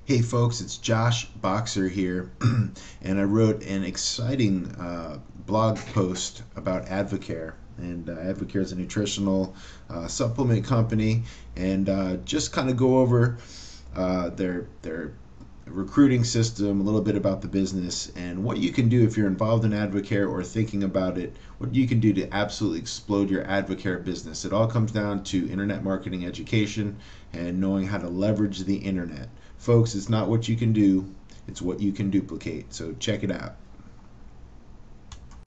Hey folks, it's Josh Boxer here, and I wrote an exciting blog post about Advocare. And Advocare is a nutritional supplement company, and just kind of go over their recruiting system, a little bit about the business, and what you can do if you're involved in Advocare or thinking about it, what you can do to absolutely explode your Advocare business. It all comes down to internet marketing education and knowing how to leverage the internet. Folks, it's not what you can do, it's what you can duplicate. So check it out.